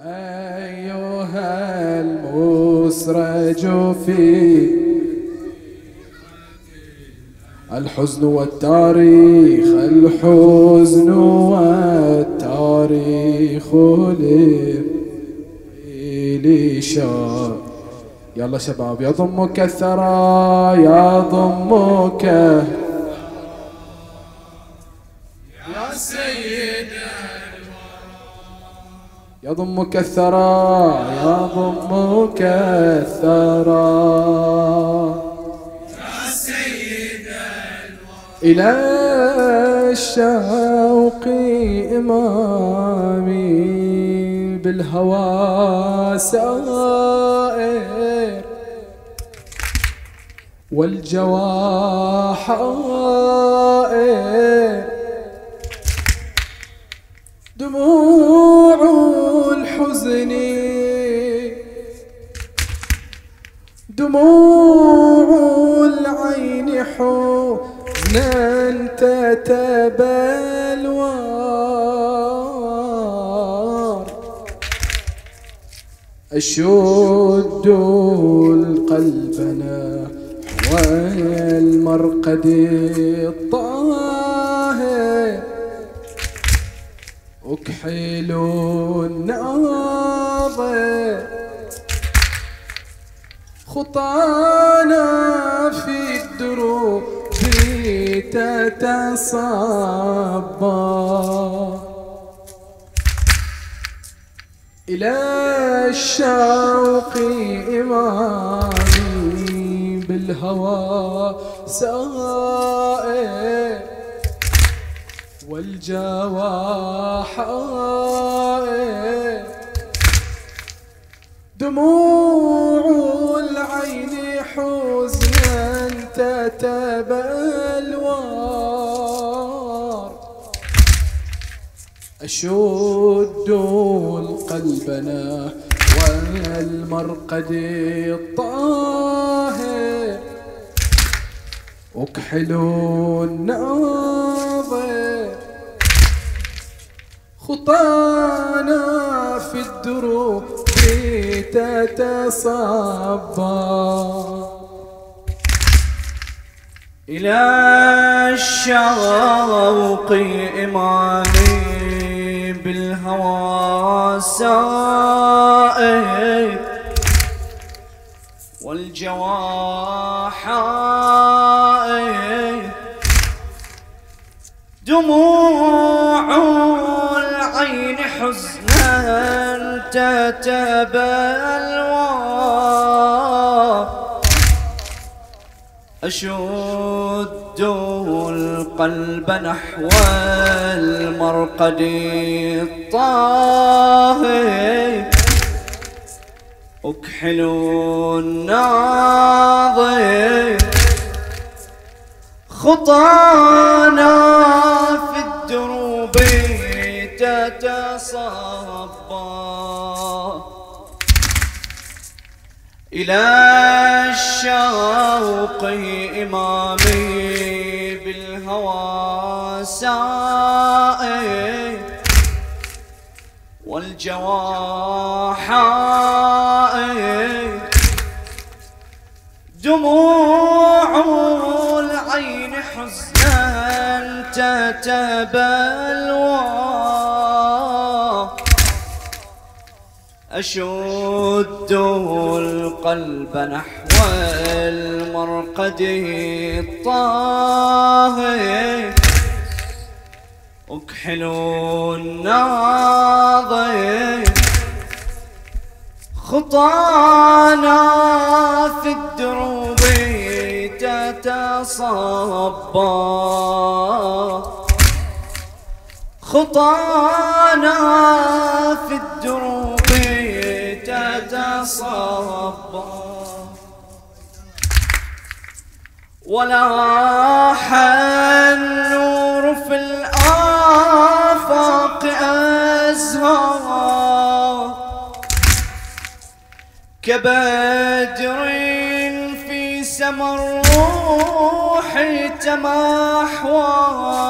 أيها المسرج في الحزن والتاريخ، الحزن والتاريخ لشار. يلا شباب، يضمك الثرى يضمك يا سيد، يضمك الثرى يضمك الثرى يا سيد إلى الشوق إمامي بالهوى سائر والجوى حائر، دموع الحزن دموع العين حزنا تتبلور، أشد القلب نحو المرقد الطاهر، أكحل الناظر خطانا في الدروب تتصبى، إلى الشوق إمامي بالهوى سائر والجوى حائر، دموع العين حزنا تتبلور، أشد القلب نحو المرقد الطاهر، أكحل الناظر خطانا في الدروب تتصبى، إلى الشوق إمامي بالهوى سائر والجوى حائر، دموع العين حزنا تتبلور، أشد القلب نحو المرقد الطاهر، أكحل الناظر خطانا في الدروب تتصبى، إلى الشوق إمامي بالهوى سائر والجوى حائر، دموع العين حزنا تتبلور، أشد القلب نحو المرقد الطاهر، أكحل الناظر خطانا في الدروب تتصبى، خطانا في الدروب تتصبى، ولاح النور في الآفاق أزهار، كبدر في سما الروح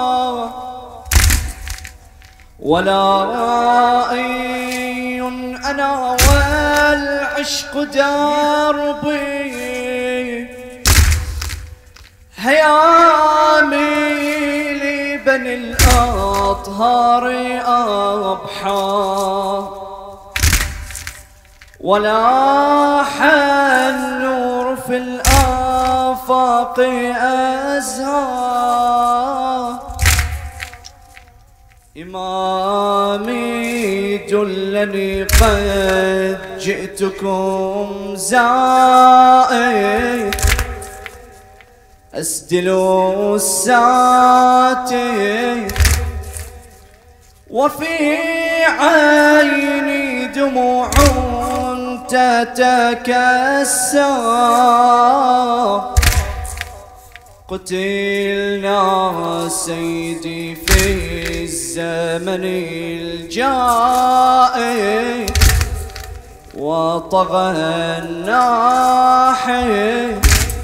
تمحوى، ولا رأي الهنا والعشق دربي، هيامي لبني الأطهار أضحى، ولاح النور في الآفاق أزهى. إمامي دلني قد جئتكم زائر، أسدل الساتي وفي عيني دموع تتكسى. قتلنا سيدي في الزمن الجائي، وطغى الناحي،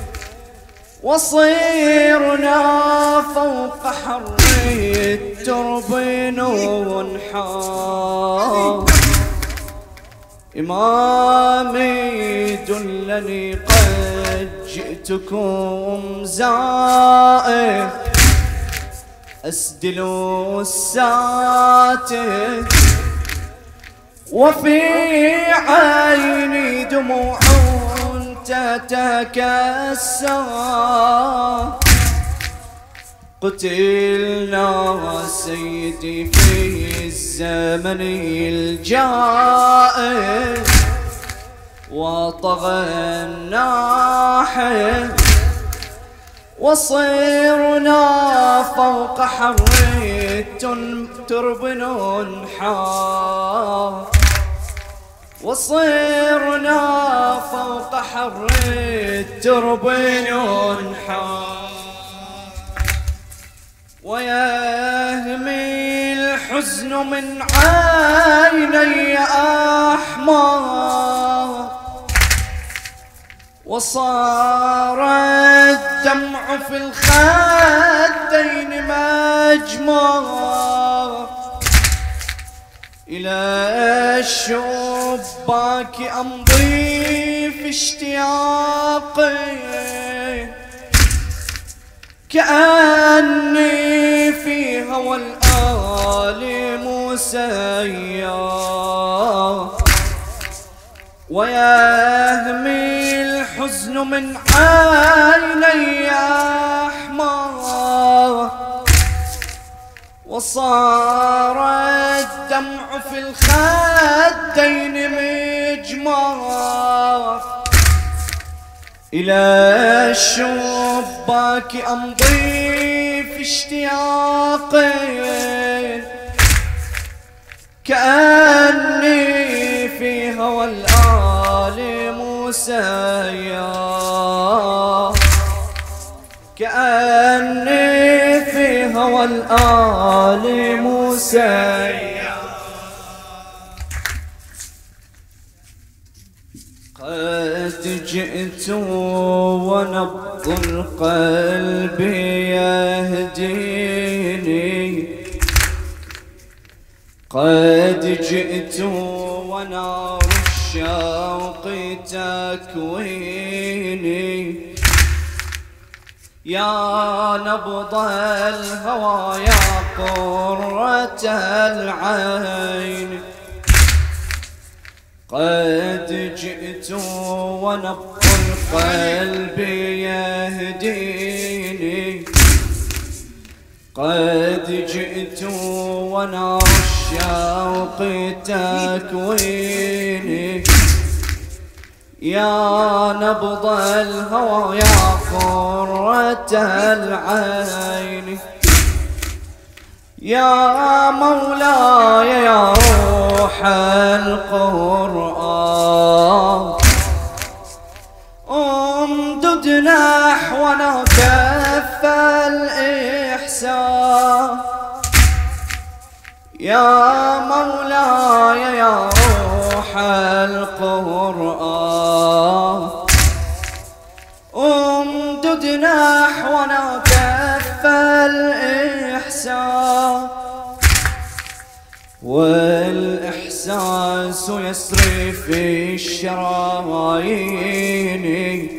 وصيرنا فوق حر الترب ننحى. إمامي دلني قد جئتكم زائر، أسدل الساتر وفي عيني دموع تتكسى. قتلنا سيدي في الزمن الجائر، وطغى الناحي، وصيرنا فوق حر الترب ننحى. وصيرنا فوق حر الترب ننحى. ويهمي الحزن من عيني أحمر، وصار الدمع في الخدين مجمر. إلى الشباك أمضي في اشتياقي، كأني في هوى الآل مسير. ويهمي الحزن من عيني أحمر، وصار الدمع في الخدين مجمر. إلى الشباك أمضي في اشتياقي، كأني في هوى الآل مسير. كأني في هوى الآل مسير. قد جئت ونبض القلب يهديني، قد جئت ونار الشوق تكويني. يا نبض الهوى يا قرة العين، قد جئت ونبض القلب يهديني، قد جئت ونار الشوق تكويني. يا نبض الهوى يا قرة العين، يا مولاي يا روح القرآن، امدد نحونا كف الإحسان. يا مولاي يا روح القرآن، امدد نحونا كف الإحسان. والإحسان والإحساس يسري في الشرايين،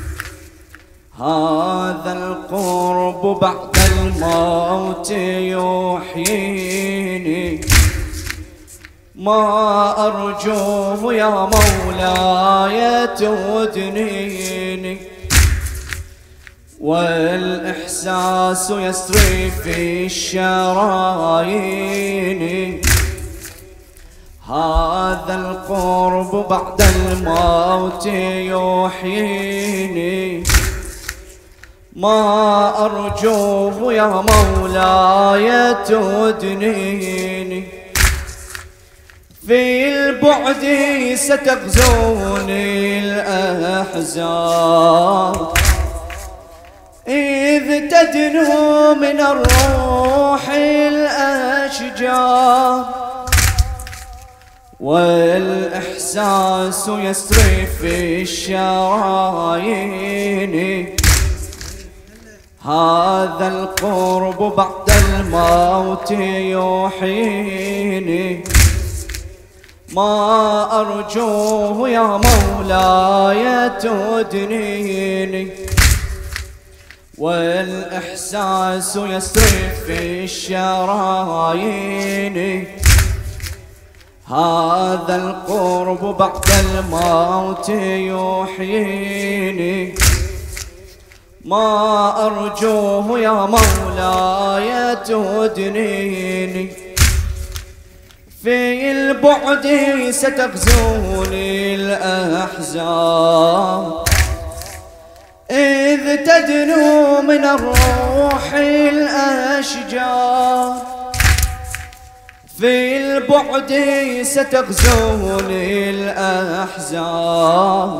هذا القرب بعد الموت يحييني، ما أرجوه يا مولاي تدنيني، والإحساس يسري في الشرايين، هذا القرب بعد الموت يحييني، ما أرجوه يا مولاي تدنيني، في البعد ستغزوني الأحزان، إذ تدنو من الروح الأشجار، والإحساس يسري في الشرايين، هذا القرب بعد الموت يحييني، ما أرجوه يا مولاي تدنيني، والإحساس يسري في الشرايين، هذا القرب بعد الموت يحييني، ما أرجوه يا مولاي تدنيني، في البعد ستغزوني الأحزان، إذ تدنو من الروح الأشجار، في البعد ستغزوني الأحزان،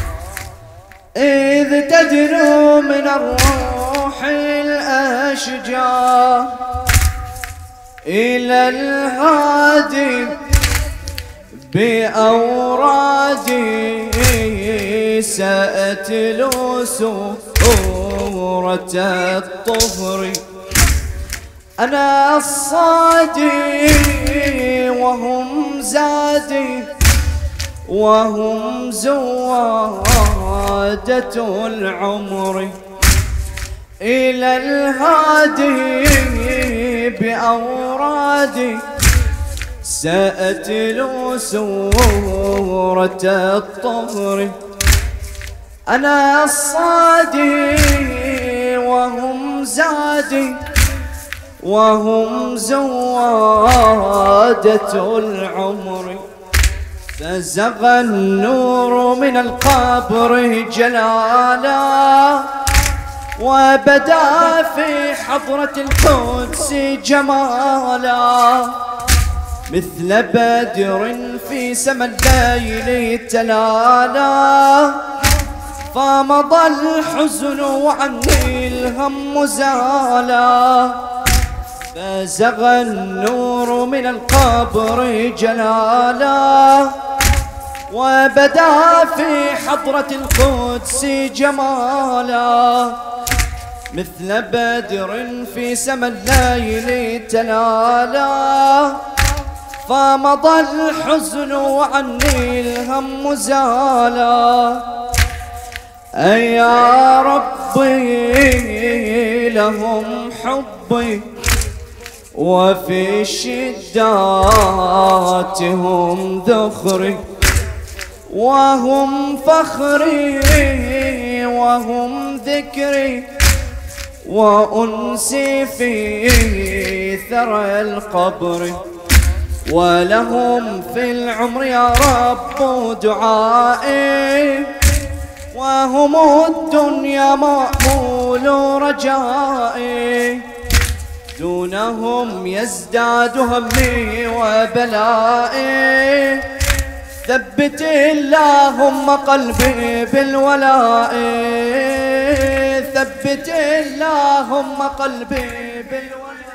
إذ تدنو من الروح الأشجار، إلى الهادي بأورادي سأتلو سورة الطهر، أنا الصادي وهم زادي وهم زوادة العمر، إلى الهادي بأورادي سأتلو سورة الطهر، أنا الصادي وهم زادي وهم زوادة العمر، فزغ النور من القبر جلالا، وبدا في حضرة القدس جمالا، مثل بدر في سما الليل تلالا، فمضى الحزن وعني الهم زالا، فزغ النور من القبر جلالا، وبدا في حضرة القدس جمالا، مثل بدر في سما الليل تلالا، فمضى الحزن وعني الهم زالا، أي يا ربي لهم حبي، وفي الشدات هم ذخري، وهم فخري وهم ذكري، وأنسي في ثرى القبر، ولهم في العمر يا رب دعائي، وهم الدنيا مأمول رجائي، دونهم يزداد همي وبلائي، ثبت اللهم قلبي بالولاء، ثبت اللهم قلبي بالولاء.